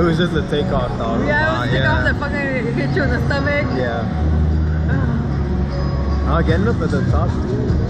was just the takeoff though. Yeah, it was the takeoff that fucking hit you in the stomach. Yeah. Getting up at the top too.